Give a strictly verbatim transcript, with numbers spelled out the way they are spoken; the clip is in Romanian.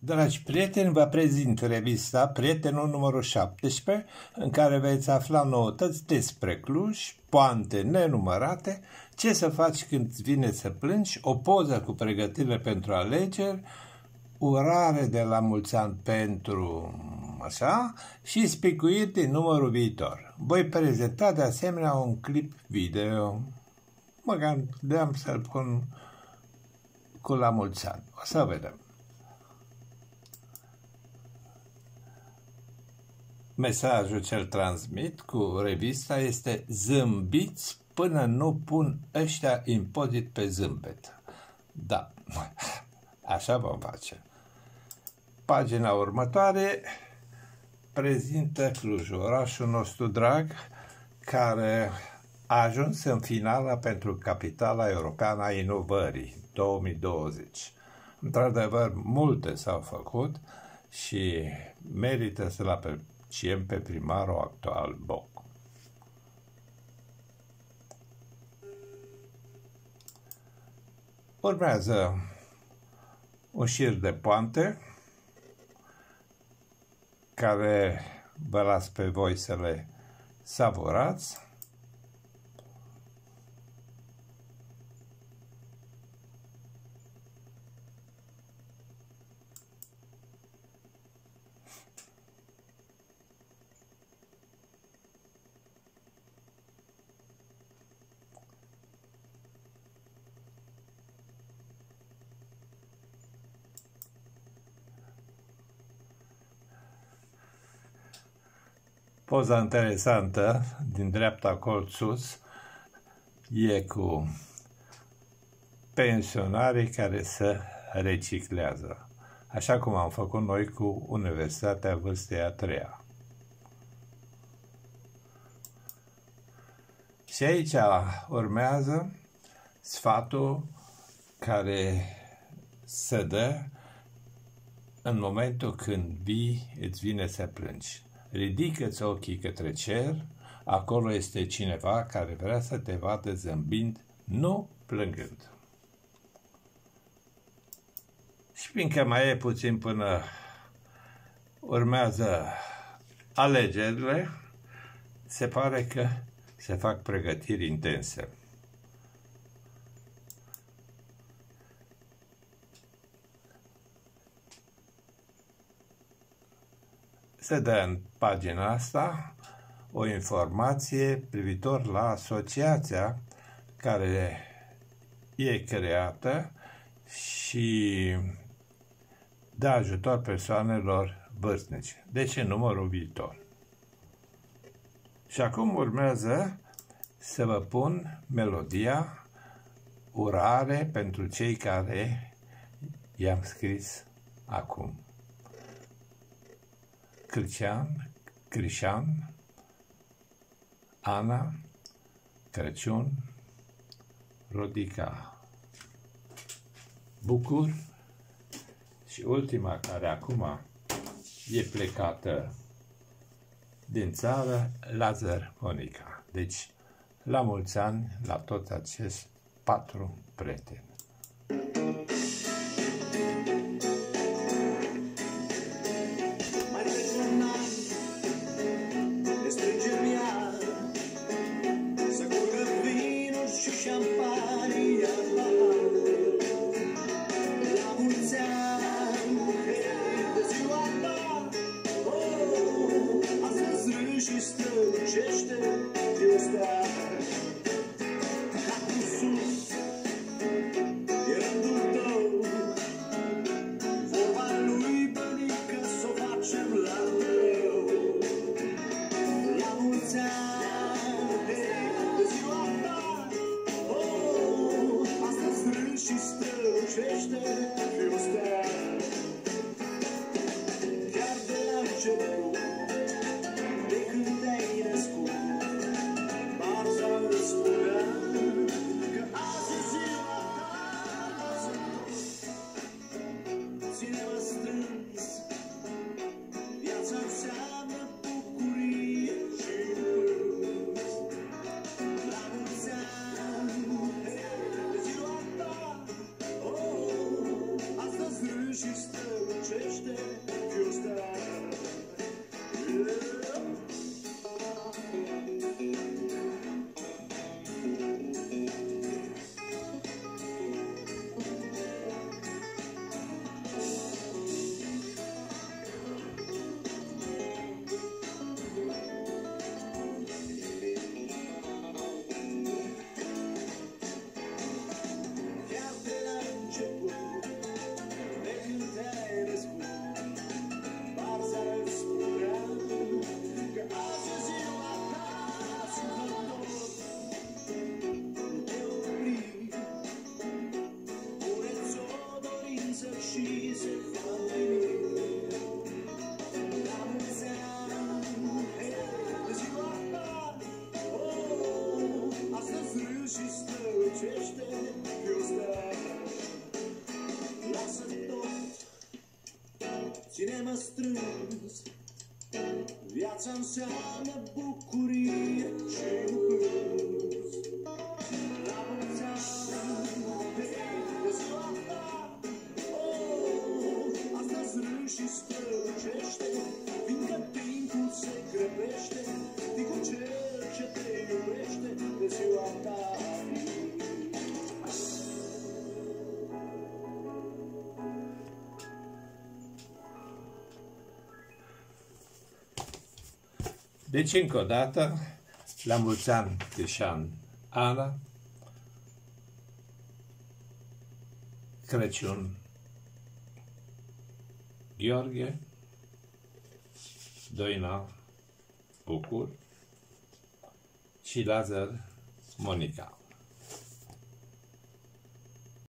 Dragi prieteni, vă prezint revista Prietenul numărul șaptesprezece, în care veți afla noutăți despre Cluj, poante nenumărate, ce să faci când îți vine să plângi, o poză cu pregătirile pentru alegeri, urare de la mulți ani pentru așa și spicuiri din numărul viitor. Voi prezenta de asemenea un clip video. Mă gândeam să-l pun cu la mulți ani. O să vedem. Mesajul ce-l transmit cu revista este: zâmbiți până nu pun ăștia impozit pe zâmbet. Da, așa vom face. Pagina următoare prezintă Clujul, orașul nostru drag, care a ajuns în finala pentru Capitala Europeană a Inovării două mii douăzeci. Într-adevăr, multe s-au făcut și merită să-l apreciem pe primarul actual, Boc. Urmează un șir de poante care vă las pe voi să le savurați. Poza interesantă din dreapta colț sus e cu pensionarii care se reciclează, așa cum am făcut noi cu Universitatea Vârstei a treia. Și aici urmează sfatul care se dă în momentul când vii, îți vine să plângi. Ridică-ți ochii către cer, acolo este cineva care vrea să te vadă zâmbind, nu plângând. Și fiindcă mai e puțin până urmează alegerile, se pare că se fac pregătiri intense. Se dă în pagina asta o informație privitor la asociația care e creată și dă ajutor persoanelor vârstnice. Deci în numărul viitor. Și acum urmează să vă pun melodia Urare pentru cei care i-am scris acum. Cristian, Crișan, Ana, Crăciun, Rodica, Bucur și ultima, care acum e plecată din țară, Lazar Monica. Deci, la mulți ani la toți acești patru prieteni. Și strălucește de o stea capul sus, e rândul tău, vorba lui Bănică s-o facem la tău. La mulți ani de ziua ta, oh, astăzi râd și strălucește de o stea. Chiar de la început, și strălucește și se va împlini. La mulți ani, hei, de ziua ta, oh, astăzi râzi și strălucește, eu stai. Lasă tot, ține-mă strâns, viața înseamnă bucurie și nu plâns. La mulți ani, hei, de ziua ta, oh, astăzi râzi și strălucește, fiindcă timpul se grăbește, fii cu cel ce te iubește de ziua ta. Deci, încă o dată, la mulți ani, Crișan, Ana, Crăciun, Gheorghe, Doina, Bucur și Lazar, Monica.